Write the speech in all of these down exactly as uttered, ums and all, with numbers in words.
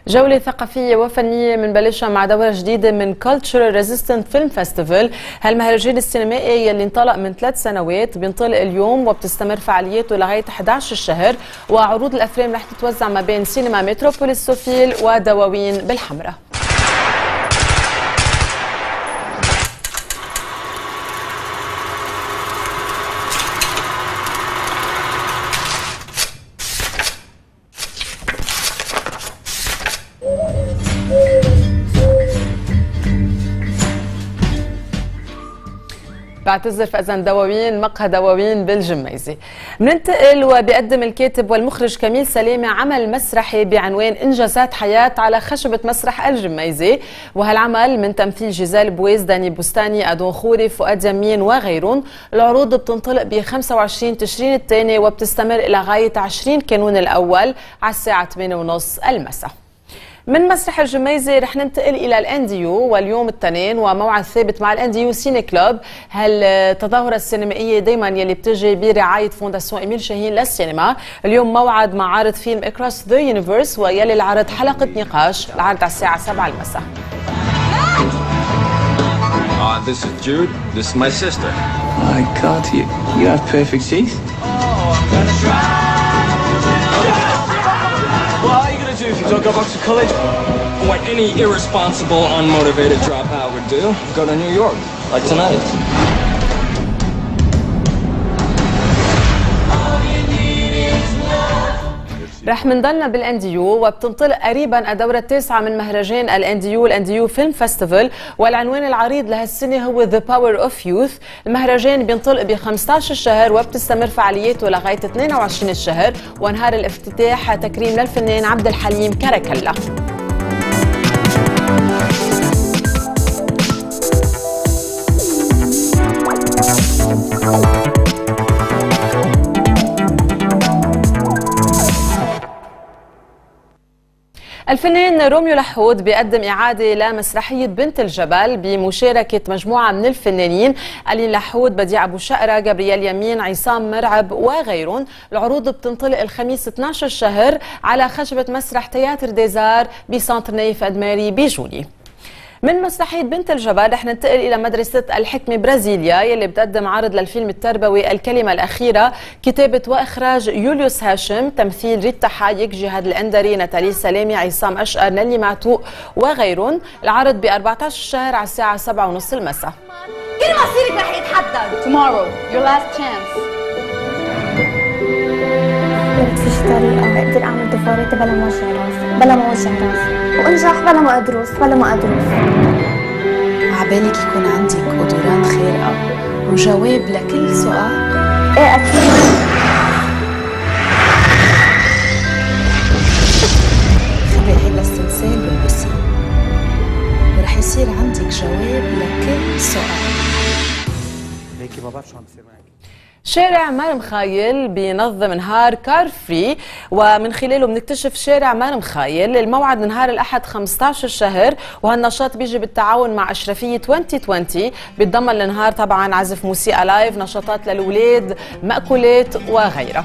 جولة ثقافية وفنية منبلشها مع دورة جديدة من Cultural Resistant Film Festival. هالمهرجان السينمائي يلي انطلق من ثلاث سنوات بينطلق اليوم وبتستمر فعالياته لغاية إحدى عشر الشهر، وعروض الأفلام رح تتوزع ما بين سينما متروبوليس سوفيل ودواوين بالحمراء. بعتذر فإذا دواوين مقهى دواوين بالجميزة. بننتقل وبيقدم الكاتب والمخرج كميل سلامة عمل مسرحي بعنوان إنجازات حياة على خشبة مسرح الجميزة، وهالعمل من تمثيل جيزال بويز، داني بستاني، أدون خوري، فؤاد يمين وغيرهم. العروض بتنطلق ب خمسة وعشرين تشرين الثاني وبتستمر إلى غاية عشرين كانون الأول على الساعة ثمانية وثلاثين المساء. من مسرح الجميزة رح ننتقل إلى الأنديو، واليوم الاثنين وموعد ثابت مع الأنديو سيني كلوب، هالتظاهرة السينمائية دايما يلي بتجي برعاية فونداسيون إميل شاهين للسينما. اليوم موعد مع عرض فيلم Across the Universe، ويلي العرض حلقة نقاش، العرض على الساعة سبعة المساء. Uh, this is Jude. This is my sister. My God, you, you have perfect teeth. Oh, I'm gonna try. What are you gonna do if you don't go back to college? What any irresponsible, unmotivated dropout would do? Go to New York, like tonight. رح منضلنا بالانديو، وبتنطلق قريبا الدورة التاسعة من مهرجان الانديو الانديو فيلم فيستيفال، والعنوان العريض لهالسنة هو The Power of Youth. المهرجان بينطلق ب خمسة عشر الشهر وبتستمر فعالياته لغاية اثنين وعشرين الشهر، ونهار الافتتاح تكريم للفنان عبد الحليم كركلا. الفنان روميو لحود بيقدم إعادة لمسرحية بنت الجبل بمشاركة مجموعة من الفنانين، علي لحود، بديع أبو شقرة، جابرييل يمين، عصام مرعب وغيرهم. العروض بتنطلق الخميس اثني عشر الشهر على خشبة مسرح تياتر ديزار بسانتر نايف أدماري بجوني. من مسرحية بنت الجبل رح ننتقل إلى مدرسة الحكمة برازيليا، يلي بتقدم عرض للفيلم التربوي الكلمة الأخيرة، كتابة وإخراج يوليوس هاشم، تمثيل ريتا حايك، جهاد الأندري، ناتالي سلامي، عصام أشقر، نلي معتوق وغيرهم. العرض ب أربعة عشر الشهر على الساعة سبعة وثلاثين المساء. كل مصيرك رح يتحدد. Tomorrow, your last chance. قلت فيش طريقة أقدر أعمل دفوراتي بلا ما أوجع راسي، بلا ما أوجع راسي، وأنجح بلا ما أدرس، بلا ما أدرس. عبالك يكون عندك قدرات خارقة وجواب لكل سؤال؟ إيه أكيد. خبي هي السلسال والبسي، ورح يصير عندك جواب لكل سؤال. ليكي ما بعرف شو عم بيصير معك. شارع مرمخايل بينظم نهار كار فري، ومن خلاله بنكتشف شارع مرمخايل. الموعد نهار الأحد خمسة عشر الشهر، وهالنشاط بيجي بالتعاون مع أشرفية عشرين عشرين. بيتضمن النهار طبعا عزف موسيقى لايف، نشاطات للأولاد، مأكولات وغيرها.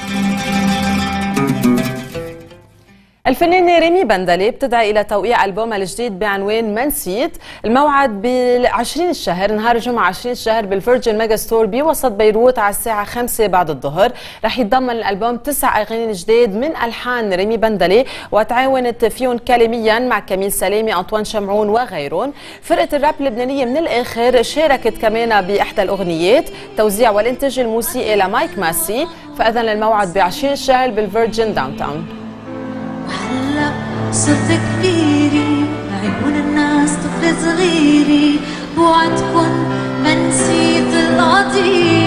الفنانة ريمي بندلي بتدعي إلى توقيع ألبومها الجديد بعنوان ما نسيت. الموعد ب عشرين الشهر، نهار الجمعة عشرين الشهر بالفيرجن ميجا ستور بوسط بيروت على الساعة خمسة بعد الظهر. رح يتضمن الألبوم تسع أغاني جديد من ألحان ريمي بندلي، وتعاونت فيهم كلاميا مع كميل سلامة، أنطوان شمعون وغيرهم. فرقة الراب اللبنانية من الآخر شاركت كمان بإحدى الأغنيات، توزيع والإنتاج الموسيقي لمايك ماسي. فإذن الموعد ب عشرين الشهر بالفيرجن داون تاون. وهلا صرت كبيري، عيون الناس طفل صغيري، بوعدكن ما نسيت القضية.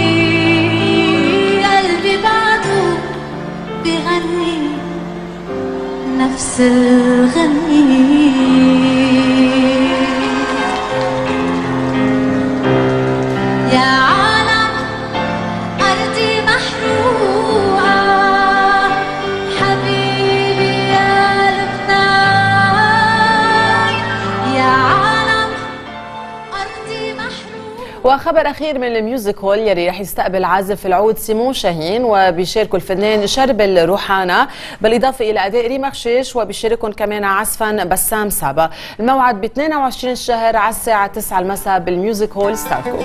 قلبي بعده بغني نفس الغنية. يا وخبر أخير من الميوزك هول يلي رح يستقبل عازف العود سيمون شاهين وبيشاركوا الفنان شربل روحانا بالإضافة إلى أداء ريما خشيش وبيشاركهم كمان عزفا بسام سابا. الموعد ب اثنين وعشرين الشهر على الساعة تسعة المساء بالميوزك هول ستاركو.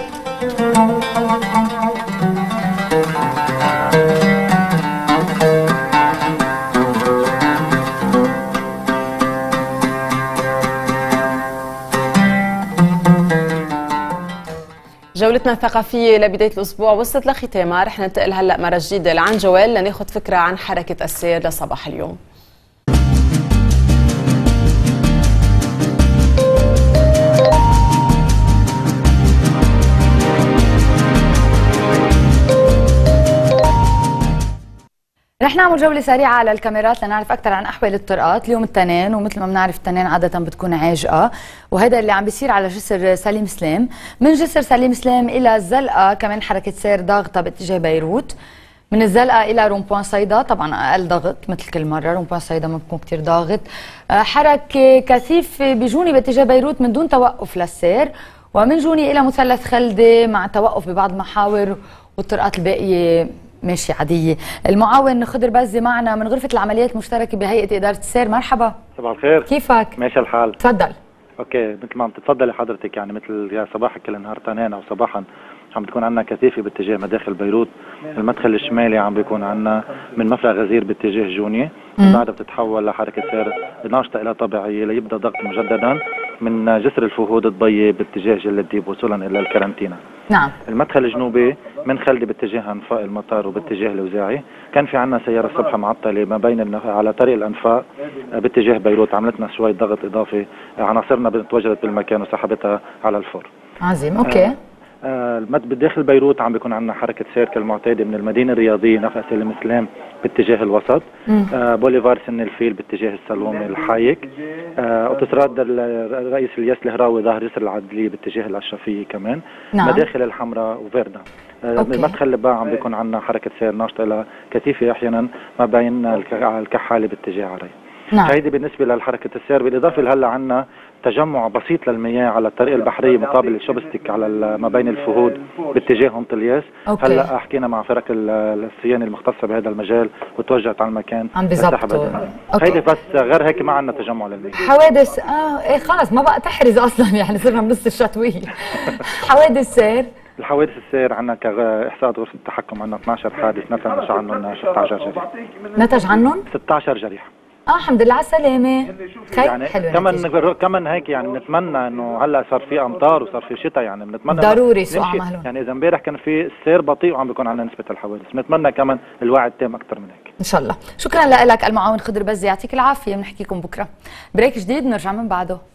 جولتنا الثقافية لبداية الأسبوع وصلت لختامها. رح ننتقل هلأ مرة جديدة لعن جوال لناخد فكرة عن حركة السير لصباح اليوم. رح نعمل جولة سريعة على الكاميرات لنعرف أكثر عن أحوال الطرقات. اليوم التنين، ومثل ما بنعرف التنين عادة بتكون عاجقة، وهذا اللي عم بيصير على جسر سليم سلام. من جسر سليم سلام إلى الزلقة كمان حركة سير ضاغطة باتجاه بيروت. من الزلقة إلى رومبوان صيدا طبعا أقل ضغط مثل كل مرة، رومبوان صيدا ما بكون كتير ضاغط. حركة كثيف بجوني باتجاه بيروت من دون توقف للسير، ومن جوني إلى مثلث خلدة مع توقف ببعض المحاور، والطرقات الباقية ماشي عادية. المعاون خضر بزي معنا من غرفة العمليات المشتركة بهيئة إدارة السير. مرحبا. صباح الخير. كيفك؟ ماشي الحال. تفضل. اوكي، مثل ما عم تتفضلي حضرتك يعني مثل يا صباحك كل نهار تنين او صباحا عم بتكون عندنا كثيفة باتجاه مداخل بيروت. المدخل الشمالي عم بيكون عندنا من مفرق غزير باتجاه جوني، بعدها بتتحول لحركة سير ناشطة إلى طبيعية ليبدأ ضغط مجددا من جسر الفهود الضية باتجاه جل الديب وصولا إلى الكارنتينا. نعم. المدخل الجنوبي من خلدي باتجاه أنفاق المطار وباتجاه الوزاعي. كان في عندنا سيارة الصبح معطلة ما بين النف... على طريق الأنفاق باتجاه بيروت، عملتنا شوي ضغط إضافي، عناصرنا توجدت بالمكان وسحبتها على الفور. عظيم. أوكي. آه آه بداخل بيروت عم بيكون عندنا حركة سير كالمعتادة من المدينة الرياضية نفق سلم سلام باتجاه الوسط، آه بوليفار سن الفيل باتجاه السلومي الحايك، آه اوتوستراد الرئيس الياس الهراوي ظهر يسر العدلية باتجاه الأشرفية كمان. نعم. مداخل الحمراء وفيردا. آه المدخل اللباع عم بيكون عندنا حركة سير ناشطة إلى كثيفة أحيانا ما بين الكحالة باتجاه عري. نعم. هيدي بالنسبة لحركة السير. بالإضافة لهلا عندنا تجمع بسيط للمياه على الطريق البحرية مقابل الشوبستيك على ما بين الفهود باتجاه هونتلياس. هلا حكينا مع فرق الصيانة المختصة بهذا المجال وتوجهت على المكان عم بيظبطوا. هيدي بس غير هيك ما عندنا تجمع للمياه. حوادث اه ايه خلص ما بقى تحرز اصلا يعني صرنا بنص الشتوية. حوادث سير. الحوادث السير عندنا كإحصاءات غرفة التحكم عندنا اثنعش حادث نتج عنهم ستة عشر جريحة. نتج عنهم؟ ستة عشر جريحة. اه الحمد لله على السلامة. يعني كمان كمان هيك يعني بنتمنى انه هلا صار في امطار وصار في شتاء، يعني بنتمنى ضروري سوء مهلون. يعني اذا امبارح كان في السير بطيء وعم بيكون عندنا نسبة الحوادث، بنتمنى كمان الوعي التام اكثر من هيك. ان شاء الله. شكرا لك المعاون خضر بزي، يعطيك العافية. بنحكيكم بكره بريك جديد بنرجع من بعده.